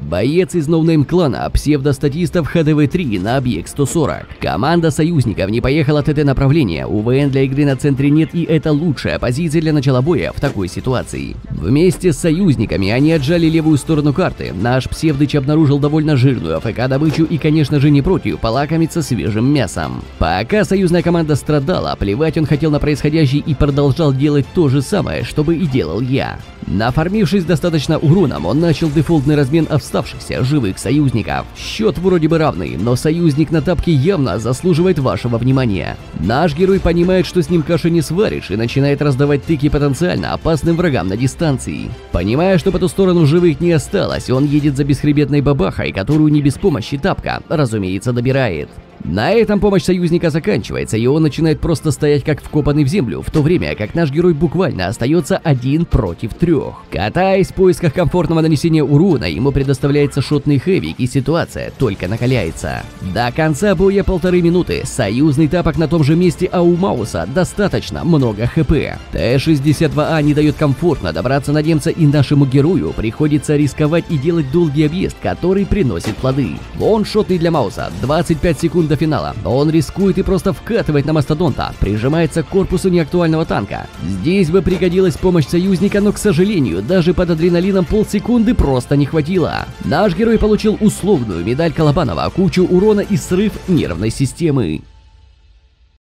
Боец из ноунейм клана псевдостатистов ХДВ-3 на объект 140. Команда союзников не поехала от этого направления. УВН для игры на центре нет, и это лучшая позиция для начала боя в такой ситуации. Вместе с союзниками они отжали левую сторону карты. Наш псевдыч обнаружил довольно жирную АФК-добычу и, конечно же, не против полакомиться свежим мясом. Пока союзная команда страдала, плевать он хотел на происходящее и продолжал делать то же самое, что бы и делал я. Нафармившись достаточно уроном, он начал дефолтный размен оставшихся живых союзников. Счет вроде бы равный, но союзник на тапке явно заслуживает вашего внимания. Наш герой понимает, что с ним каши не сваришь, и начинает раздавать тыки потенциально опасным врагам на дистанции. Понимая, что по ту сторону живых не осталось, он едет за бесхребетной бабахой, которую не без помощи тапка, разумеется, добирает. На этом помощь союзника заканчивается, и он начинает просто стоять как вкопанный в землю, в то время как наш герой буквально остается 1 против 3. Катаясь в поисках комфортного нанесения урона, ему предоставляется шотный хэвик, и ситуация только накаляется. До конца боя 1,5 минуты, союзный тапок на том же месте, а у Мауса достаточно много хп. Т-62А не дает комфортно добраться на немца, и нашему герою приходится рисковать и делать долгий объезд, который приносит плоды. Он шотный для Мауса, 25 секунд до финала. Он рискует и просто вкатывает на мастодонта, прижимается к корпусу неактуального танка. Здесь бы пригодилась помощь союзника, но, к сожалению, даже под адреналином полсекунды просто не хватило. Наш герой получил условную медаль Колобанова, кучу урона и срыв нервной системы.